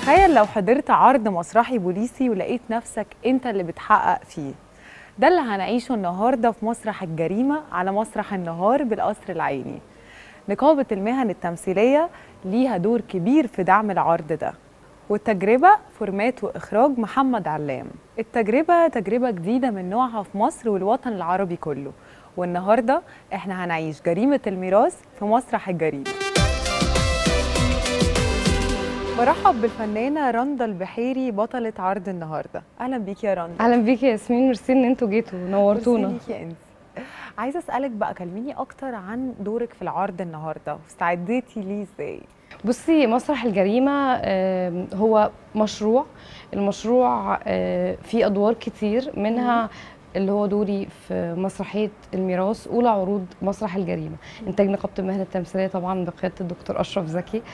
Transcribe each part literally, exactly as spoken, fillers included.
تخيل لو حضرت عرض مسرحي بوليسي ولقيت نفسك انت اللي بتحقق فيه. ده اللي هنعيشه النهارده في مسرح الجريمة على مسرح النهار بالقصر العيني. نقابة المهن التمثيلية ليها دور كبير في دعم العرض ده، والتجربة فورمات وإخراج محمد علام. التجربة تجربة جديدة من نوعها في مصر والوطن العربي كله، والنهارده احنا هنعيش جريمة الميراث في مسرح الجريمة. برحب بالفنانة رندا البحيري بطلة عرض النهارده. اهلا بيكي يا رندا. اهلا بيكي يا ياسمين، ميرسي ان انتوا جيتوا نورتونا. ميرسي ليكي انت. عايزه اسالك بقى، كلميني اكتر عن دورك في العرض النهارده، واستعديتي ليه ازاي؟ بصي، مسرح الجريمة هو مشروع. المشروع فيه أدوار كتير، منها اللي هو دوري في مسرحية الميراث أولى عروض مسرح الجريمة. إنتاج نقابة المهن التمثيلية طبعا بقيادة الدكتور أشرف زكي،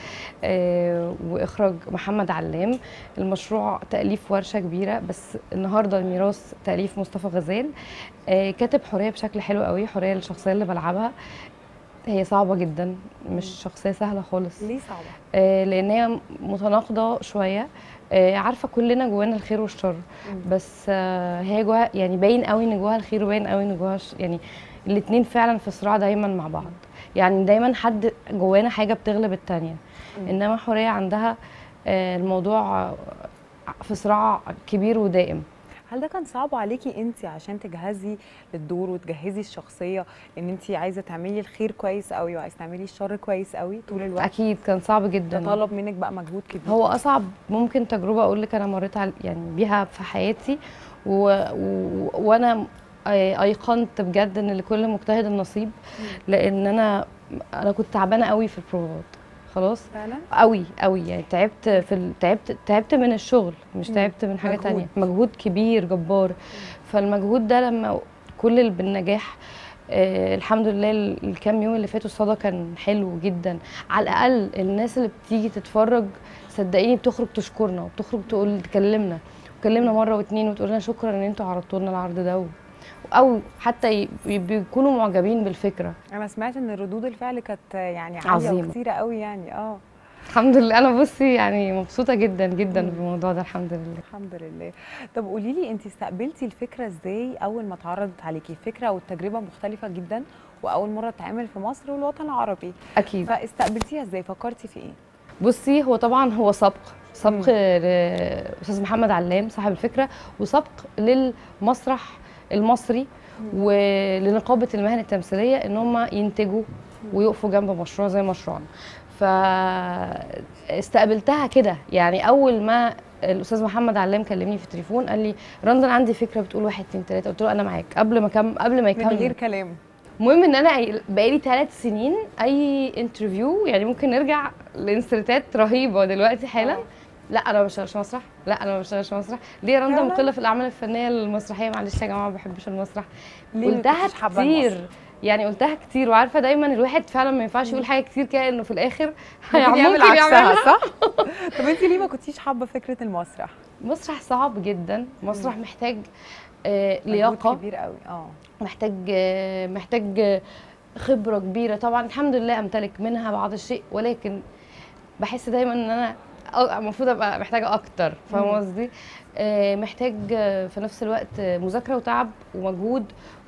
وإخراج محمد علام. المشروع تأليف ورشة كبيرة، بس النهاردة الميراث تأليف مصطفى غزال. كاتب حورية بشكل حلو قوي. حورية الشخصية اللي بلعبها هي صعبة جدا، مش شخصية سهلة خالص. ليه صعبة؟ آه لأن هي متناقضة شوية. آه عارفة كلنا جوانا الخير والشر، بس آه هي جواها يعني باين قوي ان جواها الخير، وباين قوي ان جواها يعني الاتنين فعلا في صراع دايما مع بعض. يعني دايما حد جوانا حاجة بتغلب التانية. انما حورية عندها آه الموضوع في صراع كبير ودائم. هل ده كان صعب عليكي انت عشان تجهزي للدور وتجهزي الشخصيه، ان انت عايزه تعملي الخير كويس قوي وعايزه تعملي الشر كويس قوي طول الوقت؟ اكيد كان صعب جدا. ده طلب منك بقى مجهود كبير. هو اصعب ممكن تجربه اقول لك انا مريت على يعني بيها في حياتي، و... و... وانا ايقنت بجد ان لكل مجتهد النصيب. لان انا انا كنت تعبانه قوي في البروفات خلاص فعلا قوي قوي. يعني تعبت في ال... تعبت تعبت من الشغل، مش تعبت من حاجه تانية. مجهود كبير جبار. فالمجهود ده لما كل اللي بالنجاح آه الحمد لله الكام يوم اللي فاتوا الصدى كان حلو جدا. على الاقل الناس اللي بتيجي تتفرج صدقيني بتخرج تشكرنا، وبتخرج تقول تكلمنا وكلمنا مره واتنين وتقول لنا شكرا ان انتوا عرضتوا لنا العرض ده، او حتى بيكونوا معجبين بالفكره. انا سمعت ان ردود الفعل كانت يعني عاليه وكتيره قوي يعني. اه الحمد لله. انا بصي يعني مبسوطه جدا جدا بالموضوع ده الحمد لله. الحمد لله. طب قولي لي، انت استقبلتي الفكره ازاي اول ما اتعرضت عليكي؟ فكره والتجربه مختلفه جدا، واول مره تتعمل في مصر والوطن العربي. اكيد. فاستقبلتيها ازاي؟ فكرتي في ايه؟ بصي، هو طبعا هو سبق سبق لاستاذ محمد علام صاحب الفكره، وسبق للمسرح المصري ولنقابه المهن التمثيليه ان هم ينتجوا ويقفوا جنب مشروع زي مشروعنا. فاستقبلتها كده. يعني اول ما الاستاذ محمد علام كلمني في التليفون قال لي رندا انا عندي فكره بتقول واحد اتنين تلاته، قلت له انا معاك قبل ما كم قبل ما يكمل من غير كلام. المهم ان انا بقالي ثلاث سنين اي انترفيو يعني ممكن نرجع لانسرتات رهيبه دلوقتي حالا. لا انا ما بشتغلش مسرح، لا انا ما بشتغلش مسرح. ليه يا رندا مقله في الاعمال الفنيه المسرحيه؟ معلش يا جماعه ما بحبش المسرح. قلتها كتير يعني قلتها كتير، وعارفه دايما الواحد فعلا ما ينفعش يقول حاجه كتير كده انه في الاخر هيعمل عكسها. صح. طب انت ليه ما كنتيش حابه فكره المسرح؟ مسرح صعب جدا. مسرح محتاج آه لياقه كبير قوي. اه محتاج آه محتاج خبره كبيره. طبعا الحمد لله امتلك منها بعض الشيء، ولكن بحس دايما ان انا المفروض ابقى محتاجه اكتر. فاهمه قصدي؟ آه محتاج في نفس الوقت مذاكره وتعب ومجهود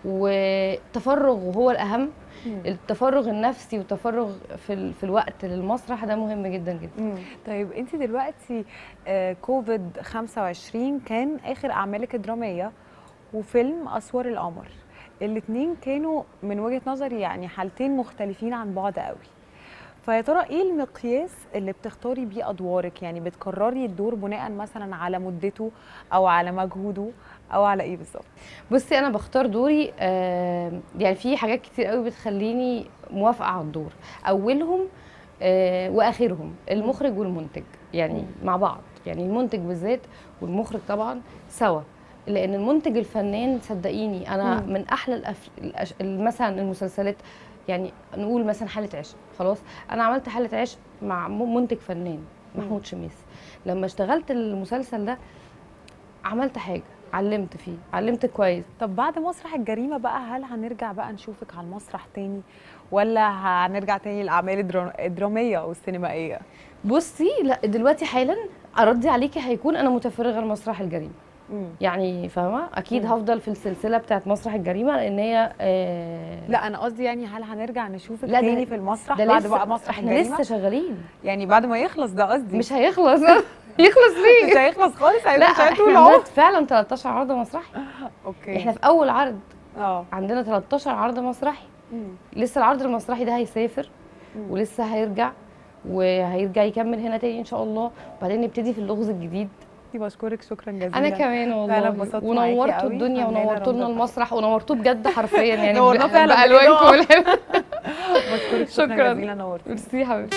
وتفرغ، وهو الاهم التفرغ النفسي والتفرغ في في الوقت للمسرح ده مهم جدا جدا. مم. طيب انت دلوقتي آه كوفيد خمسة وعشرين كان اخر اعمالك الدراميه، وفيلم اسوار القمر، الاثنين كانوا من وجهه نظري يعني حالتين مختلفين عن بعض قوي. فيا ترى ايه المقياس اللي بتختاري بيه ادوارك؟ يعني بتقرري الدور بناء مثلا على مدته او على مجهوده او على ايه بالظبط؟ بصي انا بختار دوري آه يعني في حاجات كتير قوي بتخليني موافقه على الدور. اولهم آه واخرهم المخرج والمنتج، يعني مع بعض. يعني المنتج بالذات والمخرج طبعا سوا، لان المنتج الفنان صدقيني انا مم. من احلى الأف... الأش... مثلا المسلسلات. يعني نقول مثلا حاله عشق، خلاص انا عملت حاله عشق مع منتج فنان محمود شميس. لما اشتغلت المسلسل ده عملت حاجه، علمت فيه، علمت كويس. طب بعد مسرح الجريمه بقى، هل هنرجع بقى نشوفك على المسرح تاني، ولا هنرجع تاني للاعمال الدراميه والسينمائيه؟ بصي لا دلوقتي حالا اردي عليكي هيكون انا متفرغه لمسرح الجريمه. مم. يعني فاهمه اكيد مم. هفضل في السلسله بتاعت مسرح الجريمه لان هي آه لا انا قصدي يعني هل هنرجع نشوفك لا، ده- تاني في المسرح ده بعد لسه بقى مسرح احنا الجريمه؟ لسه شغالين. يعني بعد ما يخلص ده قصدي. مش هيخلص. يخلص مش ليه؟ هيخلص خالص، لا هيبقى مش هيطول احنا العمر. عندنا فعلا تلتاشر عرض مسرحي. اوكي. احنا في اول عرض اه عندنا تلتاشر عرض مسرحي. مم. لسه العرض المسرحي ده هيسافر مم. ولسه هيرجع وهيرجع يكمل هنا تاني ان شاء الله، وبعدين نبتدي في اللغز الجديد. بشكرك شكرا جزيلا. انا كمان والله فعلا انبسطت معاكي ونورتوا قوي. الدنيا فنانة ونورتوا لنا رندا المسرح ونورتوه بجد حرفيا يعني نورناه ب- فعلا بالوانكم بجد. والحلوة. بشكرك شكرا شكراً. جزيلا، نورتي. ميرسي يا حبيبتي.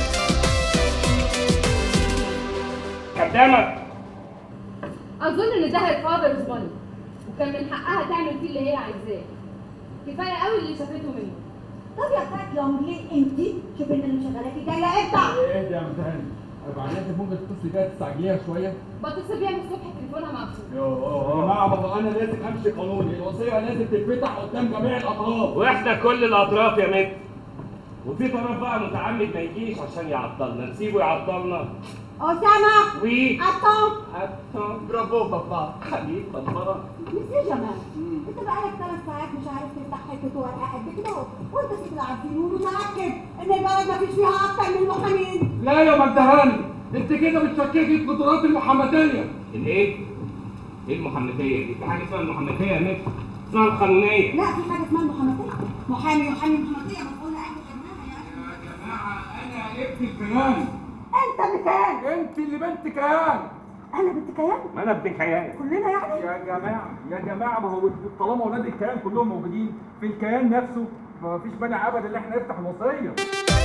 قدامك. اظن ان ده هيتفاضل ماني، وكان من حقها تعمل فيه اللي هي عايزاه. كفايه قوي اللي شافته منه. طب يا فات لونجلي انت شوفي ان انا شغاله جايه امتى؟ ايه ده يا متهاني؟ بعدين انت ممكن تتصلي بيها تستعجليها شويه؟ بتصل بيها من الصبح تليفونها مقفول. يا جماعه ما هو انا لازم امشي قانوني، الوصيه لازم تتفتح قدام جميع الاطراف. واحنا كل الاطراف يا مت. وفي طرف بقى متعمد ما يجيش عشان يعطلنا، نسيبه يعطلنا. اسامه وي اتو اتو برافو بابا حبيب بابا. ميسي جمال انت بقالك ثلاث ساعات مش عارف تفتح حته ورقه قد كده وانت سيد العارفين ومتاكد ان البلد ما فيش فيها اكتر من محامين. لا يا مدهاني، انت كده بتشككي في القدرات المحمديه. الايه؟ ايه المحمديه دي؟ في حاجه اسمها المحمديه يا مت، اسمها القانونيه. لا في حاجه اسمها المحامديه، محامي محامي محامديه مسؤوله اهل خدمها يعني. يا جماعه انا ابن الكيان. انت بكام؟ انت اللي بنت كيان. انا بنت كيان؟ ما انا ابن كيان. كلنا يعني؟ يا جماعه يا جماعه ما هو طالما اولاد الكيان كلهم موجودين في الكيان نفسه فما فيش مانع ابدا ان احنا نفتح الوصيه.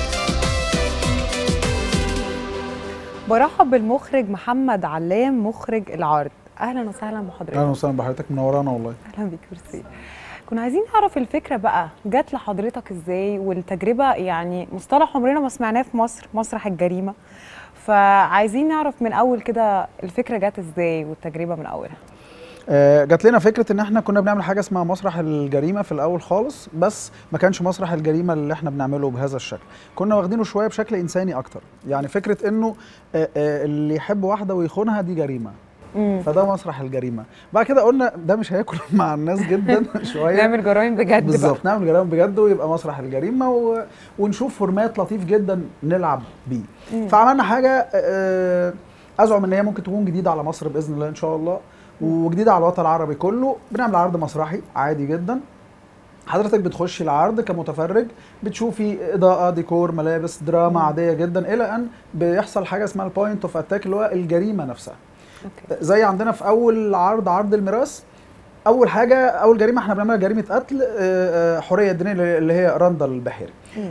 برحب بالمخرج محمد علام مخرج العرض. اهلا وسهلا بحضرتك. اهلا وسهلا بحضرتك، منورانا والله. اهلا بيك. ميرسي. كنا عايزين نعرف الفكره بقى جت لحضرتك ازاي، والتجربه يعني مصطلح عمرنا ما سمعناه في مصر، مسرح الجريمه. فعايزين نعرف من اول كده الفكره جت ازاي والتجربه من اولها. آه جات لنا فكره ان احنا كنا بنعمل حاجه اسمها مسرح الجريمه في الاول خالص، بس ما كانش مسرح الجريمه اللي احنا بنعمله بهذا الشكل، كنا واخدينه شويه بشكل انساني اكتر. يعني فكره انه آه آه اللي يحب واحده ويخونها دي جريمه. مم. فده مسرح الجريمه. بعد كده قلنا ده مش هياكل مع الناس جدا شويه، نعمل جرائم بجد. بالظبط، نعمل جرائم بجد ويبقى مسرح الجريمه و... ونشوف فورمات لطيف جدا نلعب بيه. مم. فعملنا حاجه آه ازعم ان هي ممكن تكون جديده على مصر باذن الله ان شاء الله، وجديده على الوطن العربي كله. بنعمل عرض مسرحي عادي جدا، حضرتك بتخشي العرض كمتفرج بتشوفي اضاءه، ديكور، ملابس، دراما عاديه جدا، الى ان بيحصل حاجه اسمها البوينت اوف اتاك اللي هو الجريمه نفسها. أوكي. زي عندنا في اول عرض، عرض الميراث، اول حاجه اول جريمه احنا بنعملها جريمه قتل حوريه الدينيه اللي هي رندا البحيري.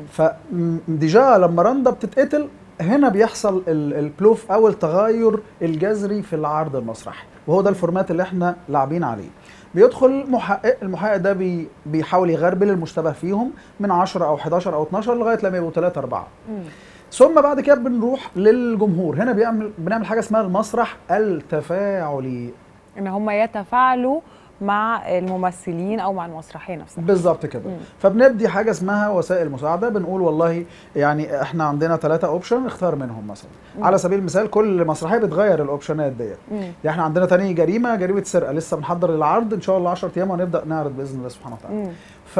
فديجا لما رندا بتتقتل هنا بيحصل البلوف او التغير الجذري في العرض المسرحي، وهو ده الفورمات اللي احنا لاعبين عليه. بيدخل محقق، المحقق ده بي بيحاول يغربل المشتبه فيهم من عشرة او حداشر او اتناشر لغايه لما يبقوا ثلاثة أربعة. ثم بعد كده بنروح للجمهور. هنا بيعمل بنعمل حاجه اسمها المسرح التفاعلي، ان هم يتفاعلوا مع الممثلين او مع المسرحيه نفسها. بالظبط كده. مم. فبنبدي حاجه اسمها وسائل مساعده، بنقول والله يعني احنا عندنا ثلاثة اوبشن اختار منهم مثلا. مم. على سبيل المثال كل مسرحيه بتغير الاوبشنات ديت. يعني احنا عندنا تاني جريمه، جريمه سرقه، لسه بنحضر العرض ان شاء الله عشرة ايام وهنبدا نعرض باذن الله سبحانه وتعالى.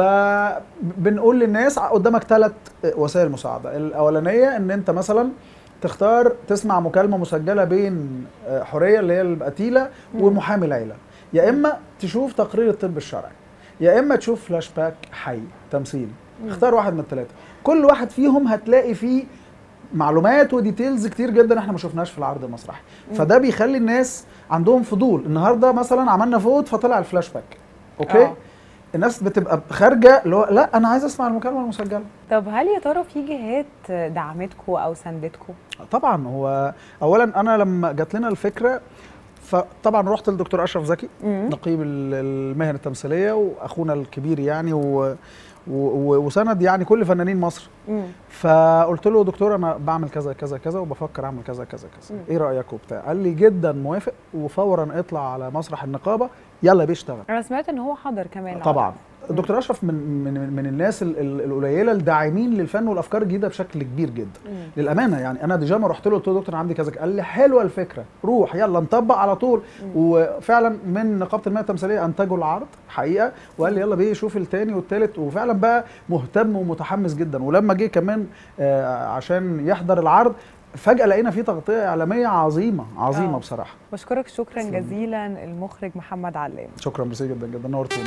فبنقول للناس قدامك ثلاث وسائل مساعده. الاولانيه ان انت مثلا تختار تسمع مكالمه مسجله بين حوريه اللي هي القتيله ومحامي العيله، يا اما تشوف تقرير الطب الشرعي، يا اما تشوف فلاش باك حي تمثيل. مم. اختار واحد من الثلاثه. كل واحد فيهم هتلاقي فيه معلومات وديتيلز كتير جدا احنا ما شفناش في العرض المسرحي. فده بيخلي الناس عندهم فضول. النهارده مثلا عملنا فوت فطلع الفلاش باك، اوكي؟ أوه. الناس بتبقى خارجه اللي هو لا انا عايز اسمع المكالمه المسجله. طب هل يا ترى في جهات دعمتكم او ساندتكم؟ طبعا. هو اولا انا لما جات لنا الفكره فطبعا رحت للدكتور اشرف زكي نقيب المهن التمثيليه واخونا الكبير يعني و وسند يعني كل فنانين مصر. مم. فقلت له دكتور انا بعمل كذا كذا كذا وبفكر اعمل كذا كذا كذا، ايه رايك وبتاع؟ قال لي جدا موافق، وفورا اطلع على مسرح النقابه يلا بيشتغل. انا سمعت ان هو حضر كمان. طبعا الدكتور اشرف من من من الناس ال- ال- القليله الداعمين للفن والافكار الجديده بشكل كبير جدا. مم. للامانه يعني انا ديجا ما رحت له قلت له دكتور عندي كذا، قال لي حلوه الفكره، روح يلا نطبق على طول. مم. وفعلا من نقابه المهن التمثيليه انتجوا العرض حقيقه، وقال لي يلا بيه شوف الثاني والثالث، وفعلا بقى مهتم ومتحمس جدا. ولما جه كمان آه عشان يحضر العرض فجاه لقينا فيه تغطيه اعلاميه عظيمه عظيمه آه. بصراحه. بشكرك شكرا تسلم. جزيلا المخرج محمد علام. شكرا ميرسي جدا جدا، نورتونا.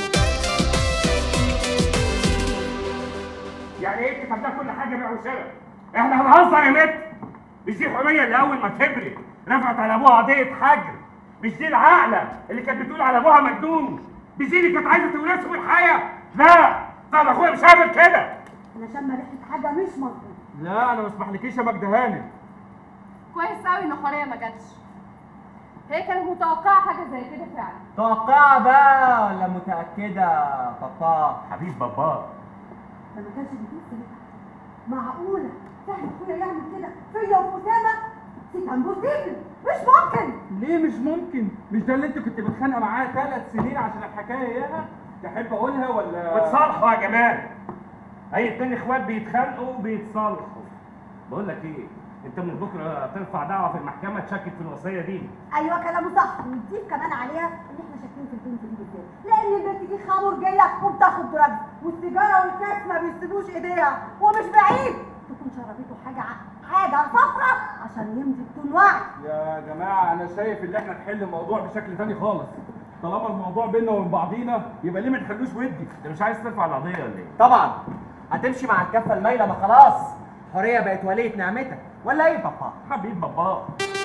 يعني ايه كتبنا كل حاجه بيع وشراء؟ احنا هنهزر يا مت؟ مش دي حوريه اللي اول ما كبرت رفعت على ابوها قضيه حجر؟ مش دي العاقله اللي كانت بتقول على ابوها مجنون؟ مش دي اللي كانت عايزه تورثه بالحياه؟ لا طب اخويا مش هعمل كده. انا شم ريحه حاجه مش مظبوطه. لا انا ما اسمحلكيش يا مجد هانم. كويس قوي ان حوريه ما جاتش. هي كانت متوقعه حاجه زي كده فعلا. توقعها بقى ولا متأكدة بابا؟ حبيب بابا ده ما كانش بيجيب سيرتها. معقوله فهمي اخويا يعمل كده فيا واسامه؟ دي كان بوسيبل، مش ممكن. ليه مش ممكن؟ مش ده اللي انت كنت متخانقه معاه ثلاث سنين عشان الحكايه اياها؟ تحب اقولها ولا؟ وتصالحوا يا جمال. اي اتنين اخوات بيتخانقوا وبيتصالحوا. بقول لك ايه، انت من بكره ترفع دعوه في المحكمه تشكك في الوصيه دي. ايوه كلامه صح، ونضيف كمان عليها ان احنا شاكين في البنت دي بالذات، لان البنت دي خمرجيه وبتاخد دراج، والسيجاره والكاس ما بيسيبوش ايديها، ومش بعيد تكون شربته حاجه حاجه صفرا عشان يمضي بدون وعي. يا جماعه انا شايف ان احنا نحل الموضوع بشكل تاني خالص. طالما الموضوع بينا وبين بعضينا يبقى ليه ما نحلوش ودي؟ انت مش عايز ترفع القضيه ولا ايه؟ طبعا هتمشي مع الكفة المايلة، ما خلاص حورية بقت ولية نعمتك ولا ايه بابا؟ حبيب بابا.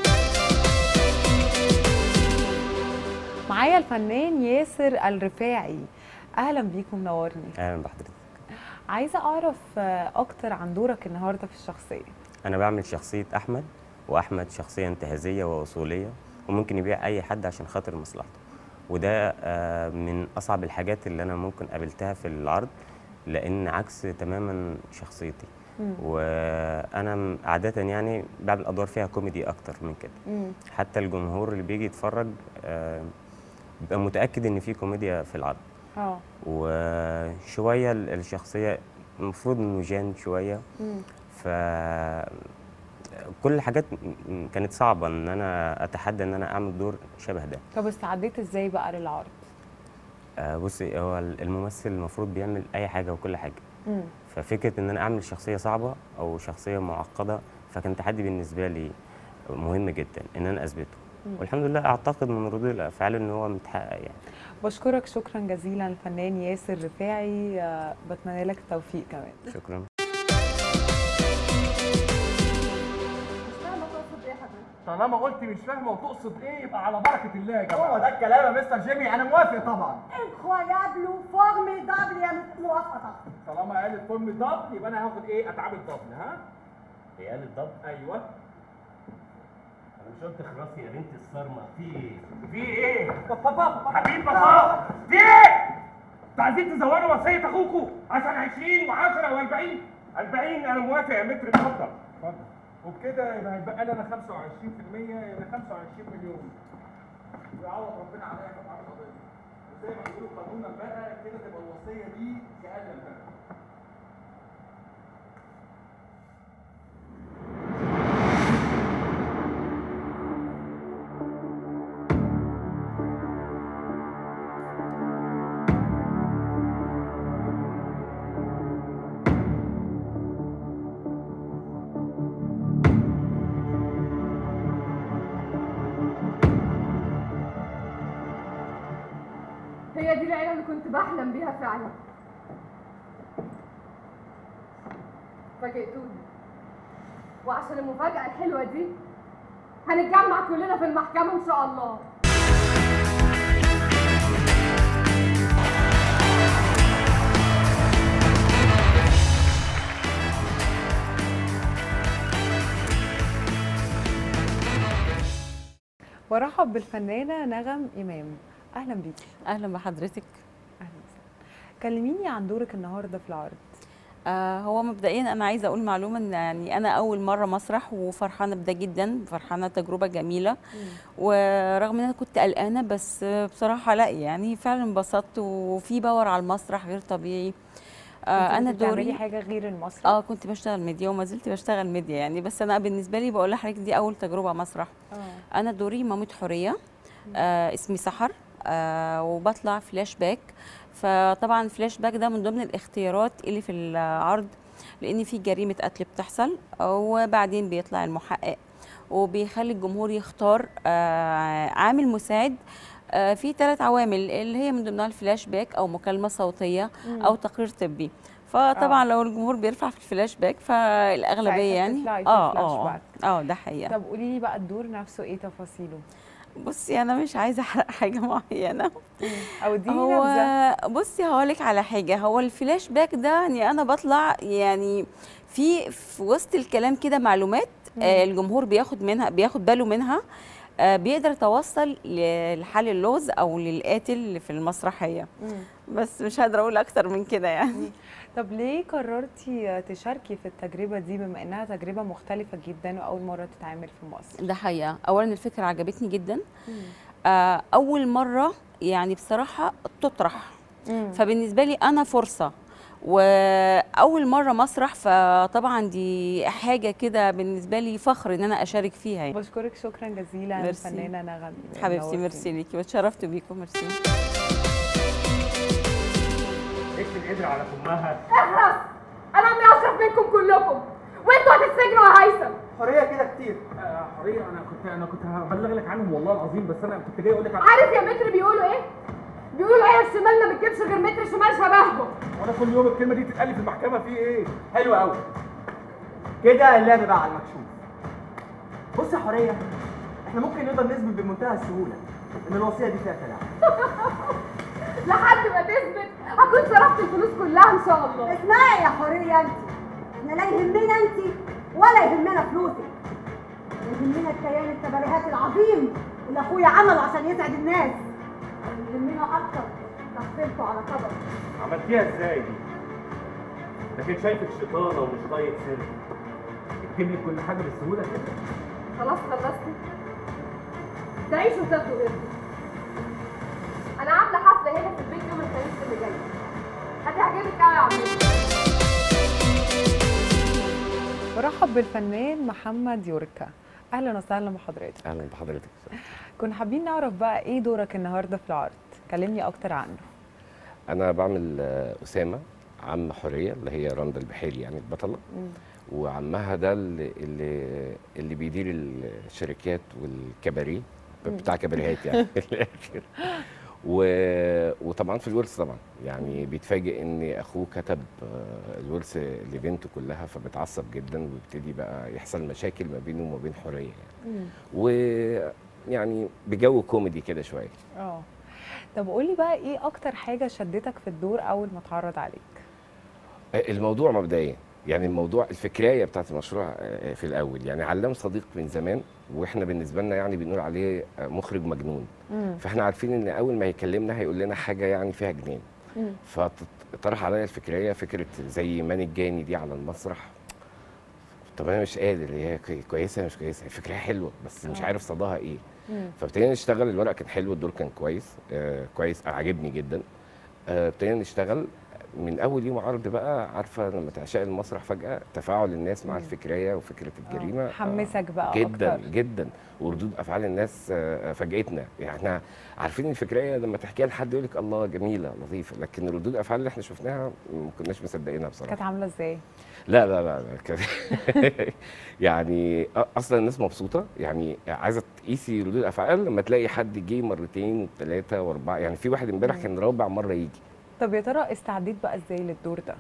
معايا الفنان ياسر الرفاعي. اهلا بيكم، منورني. اهلا بحضرتك. عايزه اعرف آه، اكتر عن دورك النهارده في الشخصيه. انا بعمل شخصيه احمد، واحمد شخصيه انتهازيه واصوليه وممكن يبيع اي حد عشان خاطر مصلحته، وده آه، من اصعب الحاجات اللي انا ممكن قابلتها في العرض، لان عكس تماما شخصيتي. مم. وانا م- عاده يعني بعمل ادوار فيها كوميدي اكتر من كده. مم. حتى الجمهور اللي بيجي يتفرج آه، بيبقى متاكد ان في كوميديا في العرض. اه. وشويه ال- الشخصيه المفروض انه جان شويه، مم. ف كل الحاجات م- م- كانت صعبه ان انا اتحدى ان انا اعمل دور شبه ده. طب استعديت ازاي بقى للعرض؟ آه، بصي، هو الممثل المفروض بيعمل اي حاجه وكل حاجه، مم. ففكره ان انا اعمل شخصيه صعبه او شخصيه معقده فكان تحدي بالنسبه لي مهم جدا ان انا اثبته. مم. والحمد لله اعتقد من ردود الافعال ان هو متحقق يعني. بشكرك شكرا جزيلا الفنان ياسر رفاعي، آه، بتمنى لك التوفيق كمان. شكرا. مش فاهمه تقصد ايه يا حضرتك؟ طالما قلت مش فاهمه وتقصد ايه يبقى على بركه الله يا هو جماعه. ده الكلام يا مستر جيمي، انا موافق طبعا. انكرويابل وفورميدابل يا موافقه. طالما قالت فورم الضبط يبقى انا هاخد ايه؟ اتعاب الضبط. ها؟ هي قالت ضب؟ ايوه. انا مش قلت خلاص يا بنت الصارمه؟ في ايه؟ في ايه؟ بابا حبيب بابا في ايه؟ انتوا عايزين تزوروا وصيه اخوكوا عشان عشرين وعشرة واربعين؟ اربعين انا موافق يا متر، اتفضل. اتفضل. وبكده يبقى هيبقى لي انا خمسة وعشرين في المية، يبقى خمسة وعشرين مليون. ويعوض ربنا عليا في اتعاب القضيه. وزي ما بيقولوا قانونا بقى كده تبقى الوصيه دي كأقل البلد. هي دي العيله اللي كنت بحلم بيها فعلا. فاجئتوني، وعشان المفاجاه الحلوه دي هنتجمع كلنا في المحكمه ان شاء الله. برحب بالفنانه نغم امام. اهلا بيكي. اهلا بحضرتك. اهلا وسهلا. كلميني عن دورك النهارده في العرض. آه هو مبدئيا انا عايزه اقول معلومه ان يعني انا اول مره مسرح وفرحانه بده جدا، فرحانه تجربه جميله. مم. ورغم ان انا كنت قلقانه بس بصراحه لا يعني فعلا انبسطت وفي باور على المسرح غير طبيعي. آه انا دوري حاجه غير المسرح. اه كنت بشتغل ميديا وما زلت بشتغل ميديا يعني، بس انا بالنسبه لي بقول لحضرتك دي اول تجربه مسرح. اه انا دوري مامة حوريه. آه اسمي سحر. آه وبطلع فلاش باك. فطبعا فلاش باك ده من ضمن الاختيارات اللي في العرض، لان في جريمه قتل بتحصل وبعدين بيطلع المحقق وبيخلي الجمهور يختار آه عامل مساعد آه في ثلاث عوامل اللي هي من ضمنها الفلاش باك او مكالمه صوتيه او تقرير طبي. فطبعا آه. لو الجمهور بيرفع في الفلاش باك فالاغلبيه يعني اه اه اه ده حقيقه. طب قولي لي بقى الدور نفسه ايه تفاصيله؟ بصي انا مش عايزه احرق حاجه معينه او دي هو نبذه. بصي هقولك على حاجه، هو الفلاش باك ده يعني انا بطلع يعني في في وسط الكلام كده معلومات آه الجمهور بياخد منها بياخد باله منها آه بيقدر يتوصل لحل اللغز او للقاتل اللي في المسرحيه. مم. بس مش قادره اقول اكتر من كده يعني. طب ليه قررتي تشاركي في التجربه دي بما انها تجربه مختلفه جدا واول مره تتعمل في مصر؟ ده حقيقه، اولا الفكره عجبتني جدا. آه اول مره يعني بصراحه تطرح. مم. فبالنسبه لي انا فرصه واول مره مسرح، فطبعا دي حاجه كده بالنسبه لي فخر ان انا اشارك فيها يعني. بشكرك شكرا جزيلا الفنانه نغم. حبيبتي ميرسي ليكي واتشرفت بيكم. ميرسي. اكتب القدر على فمها. اخرس، انا عمي اشرف منكم كلكم وانتوا هتتسجنوا يا هيثم. حوريه كده كتير. آه حوريه انا كنت انا كنت هبلغ لك عنهم والله العظيم، بس انا كنت جاي اقول لك عارف يا متر بيقولوا ايه؟ بيقولوا العيال الشمال ما بتجيبش غير متر شمال شبههم. وانا كل يوم الكلمه دي تتقال في المحكمه في ايه؟ حلو قوي كده اللعب بقى على المكشوف. بص يا حوريه، احنا ممكن نقدر نثبت بمنتهى السهوله ان الوصيه دي فيها تلاعب. لحد ما تثبت هكون صرفت الفلوس كلها ان شاء الله. اسمعي يا حوريه انت، احنا لا يهمنا انت ولا يهمنا فلوسك، يهمنا الكيان التبريهات العظيم اللي اخويا عمله عشان يسعد الناس، يهمنا اكتر تحصيلته على قدر. عملتيها ازاي دي؟ لكن شايفك شيطانه ومش طايق سر، اكتب لي كل حاجه بالسهوله كده. خلاص خلصتي؟ تعيشوا وتاخدوا غيركم. انا عامله حفله هنا في البيت يوم الخميس اللي جاي، هتعجبك قوي يا عمي. برحب بالفنان محمد يوركا. اهلا وسهلا بحضرتك. اهلا بحضرتك. كنا حابين نعرف بقى ايه دورك النهارده في العرض، كلمني اكتر عنه. انا بعمل اسامه عم حوريه اللي هي رندا البحيري يعني البطله. مم. وعمها ده اللي اللي بيدير الشركات والكباريه بتاع كباريهات يعني في الاخر. و... وطبعا في الورث طبعا يعني بيتفاجئ ان اخوه كتب الورث لبنته كلها، فبتعصب جدا ويبتدي بقى يحصل مشاكل ما بينه وما بين حوريه يعني. ويعني بجو كوميدي كده شويه. اه طب قولي بقى ايه اكتر حاجه شدتك في الدور اول ما اتعرض عليك؟ الموضوع مبدئيا يعني الموضوع الفكريه بتاعت المشروع في الاول يعني علام صديق من زمان، واحنا بالنسبه لنا يعني بنقول عليه مخرج مجنون. مم. فاحنا عارفين ان اول ما يكلمنا هيقول لنا حاجه يعني فيها جنان. فطرح عليا الفكريه فكره زي مان الجاني دي على المسرح. طب انا مش قادر، هي كويسه مش كويسه، الفكره حلوه بس مش عارف صداها ايه. فابتدينا نشتغل، الورق كان حلو، الدور كان كويس آه كويس عاجبني جدا. ابتدينا آه نشتغل من اول يوم عرض بقى، عارفه لما تعشق المسرح فجاه تفاعل الناس مع الفكريه وفكره الجريمه حمسك بقى جدا أكتر. جدا، وردود افعال الناس فاجئتنا. يعني احنا عارفين الفكريه لما تحكيها لحد يقول لك الله جميله لطيفه، لكن ردود الافعال اللي احنا شفناها ما كناش مصدقينها بصراحه. كانت عامله ازاي؟ لا لا لا, لا. يعني اصلا الناس مبسوطه، يعني عايزه تقيسي ردود الافعال لما تلاقي حد جه مرتين وثلاثه واربعه، يعني في واحد امبارح كان رابع مره يجي. طب يا ترى استعديت بقى ازاي للدور ده؟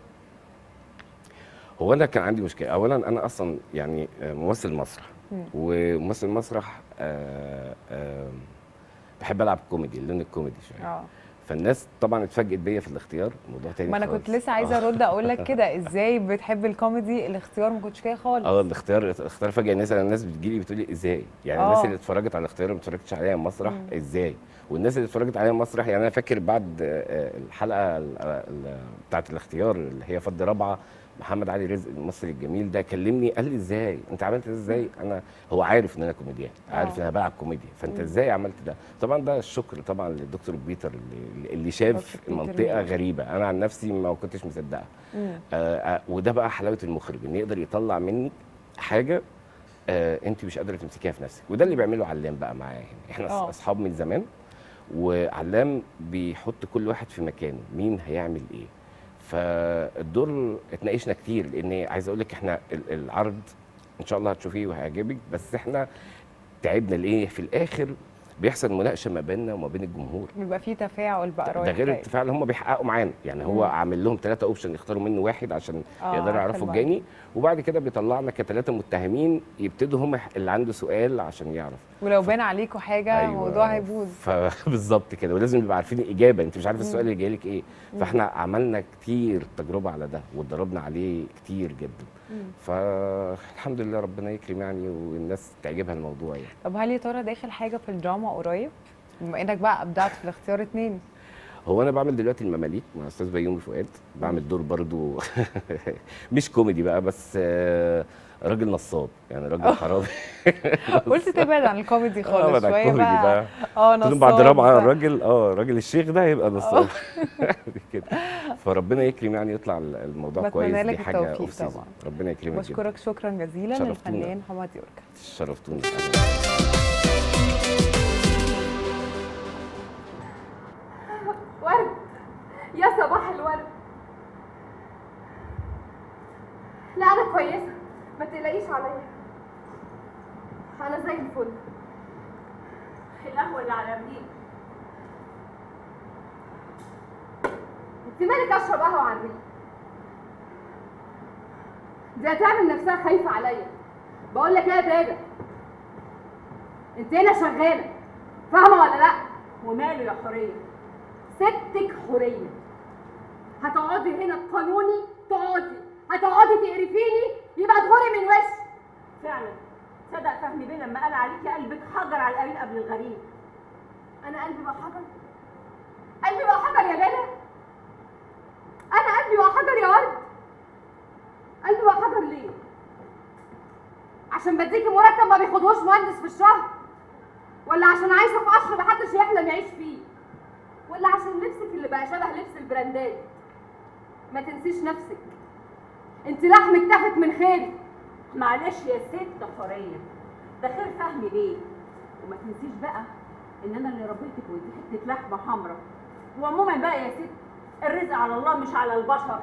هو انا كان عندي مشكله، اولا انا اصلا يعني ممثل مسرح، وممثل مسرح آآ آآ بحب العب كوميدي، اللون الكوميدي شويه. اه فالناس طبعا اتفاجئت بيا في الاختيار، موضوع تاني ما انا كنت لسه عايزه ارد اقول لك كده، ازاي بتحب الكوميدي؟ الاختيار ما كنتش كده خالص. اه الاختيار الاختيار فاجئ الناس، الناس بتجي لي بتقول لي ازاي؟ يعني أوه. الناس اللي اتفرجت على الاختيار ما اتفرجتش عليها مسرح ازاي؟ والناس اللي اتفرجت عليها مسرح. يعني انا فاكر بعد آه، الحلقه ال- ال- بتاعه الاختيار اللي هي فض رابعه، محمد علي رزق المصري الجميل ده كلمني قال لي ازاي انت عملت ده ازاي. انا هو عارف ان انا كوميديان، عارف ان انا بلعب كوميديا، فانت ازاي عملت ده. طبعا ده الشكر طبعا للدكتور بيتر اللي, اللي شاف المنطقه غريبه، انا عن نفسي ما كنتش مصدقها. آه آه وده بقى حلاوه المخرج، ان يقدر يطلع منك حاجه آه انت مش قادره تمسكيها في نفسك، وده اللي بيعمله علام بقى معايا هنا. احنا أوه. اصحاب من زمان، وعلام بيحط كل واحد في مكانه، مين هيعمل ايه. فالدور اتناقشنا كتير، لان عايز اقول لك احنا ال- العرض ان شاء الله هتشوفيه وهيعجبك، بس احنا تعبنا ليه في الاخر بيحصل مناقشه ما بيننا وما بين الجمهور، بيبقى في تفاعل بقى ده رايح غير جاي. التفاعل اللي هم بيحققوا معانا. يعني هو مم. عامل لهم ثلاثه اوبشن يختاروا منه واحد عشان آه، يقدروا عارفة يعرفوا الموضوع. الجاني، وبعد كده بيطلعنا كثلاثه متهمين يبتدوا هم اللي عنده سؤال عشان يعرف. ولو بان عليكم حاجه أيوة. الموضوع هيبوظ. فبالظبط كده، ولازم نبقى عارفين الاجابه، انت مش عارف السؤال مم. اللي جاي لك ايه. مم. فاحنا عملنا كتير تجربه على ده واتدربنا عليه كتير جدا. مم. فالحمد لله ربنا يكرم يعني والناس تعجبها الموضوع يعني. طب هل يا ترى داخل حاجه في الدراما قريب؟ بما انك بقى ابدعت في الاختيار اتنين. هو انا بعمل دلوقتي المماليك مع استاذ بيومي فؤاد، بعمل دور برضو مش كوميدي بقى، بس آه، راجل نصاب، يعني راجل حرامي. قلت تبعد عن الكوميدي آه، خالص بعد شويه الكوميدي بقى. بقى. اه قلت لهم نصاب بعد رابعه بقى. الراجل اه راجل الشيخ ده هيبقى نصاب كده. فربنا يكرم يعني يطلع الموضوع بتمنى كويس، لك دي حاجه التوفيق اوف سيزون. طبعا. ربنا يكرمك جدا. بشكرك شكرا جزيلا شرفتونا. الفنان محمد يوركا. شرفتونا. ورد، يا صباح الورد. لا انا كويسه، ما تقلقيش عليا، انا زي الفل. القهوه اللي على الريق. انت مالك اشرب قهوه على الريق؟ دي هتعمل نفسها خايفه عليا. بقول لك ايه يا دادا، انت هنا شغاله، فاهمه ولا لا؟ وماله يا حوريه؟ ستك حوريه. هتقعدي هنا قانوني تقعدي، هتقعدي تقرفيني يبقى تغوري من وشي. فعلا صدق فهمي بيه لما قال عليكي قلبك حجر على القليل قبل الغريب. انا قلبي بقى حجر؟ قلبي بقى حجر يا لالا؟ انا قلبي بقى حجر يا ورد؟ قلبي بقى حجر ليه؟ عشان بديكي مرتب ما بياخدهوش مهندس في الشهر؟ ولا عشان عايشه في قصر محدش يحلم يعيش فيه؟ ولا عشان لبسك اللي بقى شبه لبس البراندات؟ ما تنسيش نفسك، انت لحمك تافت من خيري. معلش يا ست حوريه، ده خير فهمي بيه. وما تنسيش بقى ان انا اللي ربيتك ودي حته لحمه حمراء. وعموما بقى يا ست، الرزق على الله مش على البشر.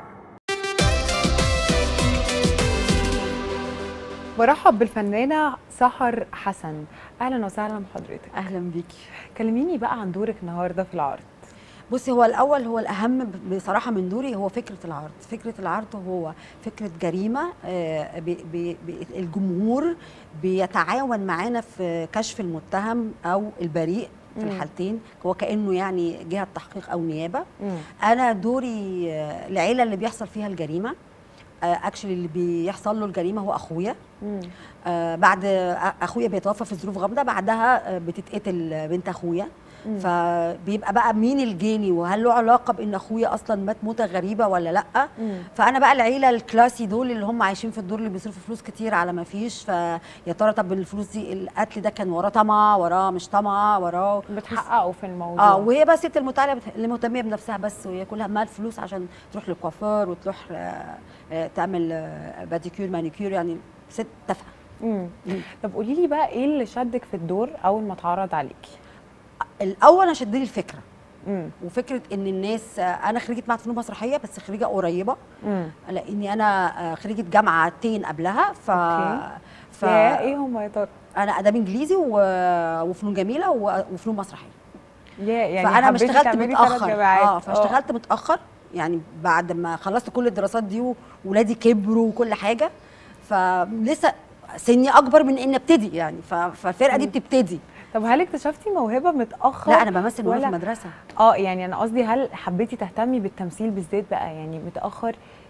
برحب بالفنانه سحر حسن. اهلا وسهلا بحضرتك. اهلا بيكي. كلميني بقى عن دورك النهارده في العرض. بصي، هو الاول هو الاهم بصراحه من دوري هو فكره العرض. فكره العرض هو فكره جريمه، آه، بي بي بي الجمهور بيتعاون معانا في كشف المتهم او البريء في مم. الحالتين، هو كانه يعني جهه تحقيق او نيابه. مم. انا دوري آه، العيله اللي بيحصل فيها الجريمه. اكشلي اللي بيحصل له الجريمه هو اخويا. آه بعد اخويا بيتوفى في ظروف غامضه، بعدها بتتقتل بنت اخويا. مم. فبيبقى بقى مين الجاني، وهل له علاقه بان اخويا اصلا مات موته غريبه ولا لا. مم. فانا بقى العيله الكلاسي دول اللي هم عايشين في الدور، اللي بيصرفوا فلوس كتير على ما فيش، فيا ترى طب الفلوس دي القتل ده كان وراه طمع، وراه مش طمع، وراه بتحققوا في الموضوع. اه وهي بس ست المتعلمه اللي مهتميه بنفسها بس، وهي كل همها الفلوس عشان تروح للكوافير وتروح آه آه تعمل آه باديكيور مانيكيور، يعني ست تافهه. امم طب قولي لي بقى ايه اللي شدك في الدور اول ما اتعرض عليكي؟ الاول انا شدني الفكره. امم وفكره ان الناس، انا خريجه معهد فنون مسرحيه بس خريجه قريبه. امم لاني انا خريجه جامعتين قبلها. ف ف ايه هم يا ترى؟ انا اداب انجليزي و... وفنون جميله و... وفنون مسرحيه. يا يعني فانا اشتغلت متاخر. اه فاشتغلت ماتاخر يعني بعد ما خلصت كل الدراسات دي وولادي كبروا وكل حاجه، فلسه سني اكبر من ان ابتدي يعني، فالفرقه دي بتبتدي. طب هل اكتشفتي موهبه متاخر؟ لا انا بمثل وانا في المدرسه. اه يعني انا قصدي هل حبيتي تهتمي بالتمثيل بالذات بقى يعني متاخر؟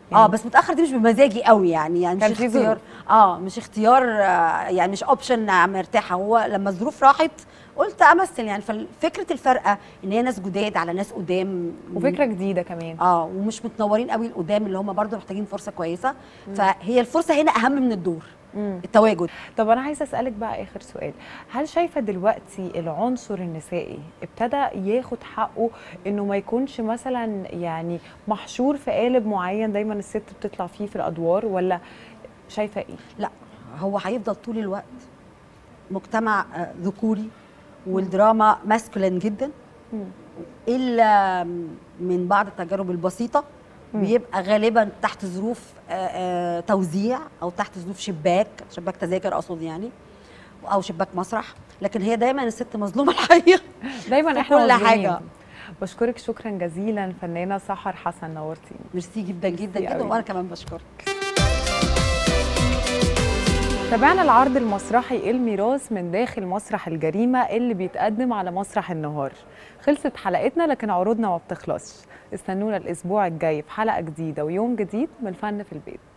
اه بس متاخر دي مش بمزاجي قوي يعني يعني مش كان في اختيار ظروف. اه مش اختيار آه يعني مش اوبشن مرتاحه. هو لما الظروف راحت قلت امثل يعني. ففكره الفرقه ان هي ناس جداد على ناس قدام وفكره جديده كمان اه ومش متنورين قوي القدام اللي هم برضو محتاجين فرصه كويسه. فهي الفرصه هنا اهم من الدور. مم. التواجد. طب انا عايزه اسالك بقى اخر سؤال، هل شايفه دلوقتي العنصر النسائي ابتدى ياخد حقه انه ما يكونش مثلا يعني محشور في قالب معين دايما الست بتطلع فيه في الادوار، ولا شايفه ايه؟ لا هو هيفضل طول الوقت مجتمع ذكوري والدراما ماسكولين جدا. مم. الا من بعض التجارب البسيطه بيبقى غالبا تحت ظروف آآ آآ توزيع او تحت ظروف شباك شباك تذاكر اقصد يعني او شباك مسرح. لكن هي دايما الست مظلومه الحقيقه دايما احنا كل حاجه. بشكرك شكرا جزيلا الفنانه سحر حسن، نورتيني. ميرسي جدا جدا جدا وانا كمان بشكرك. تابعنا العرض المسرحي الميراث من داخل مسرح الجريمه اللي بيتقدم على مسرح النهار. خلصت حلقتنا لكن عروضنا ما بتخلصش. استنونا الاسبوع الجاي في حلقه جديده ويوم جديد من الفن في البيت.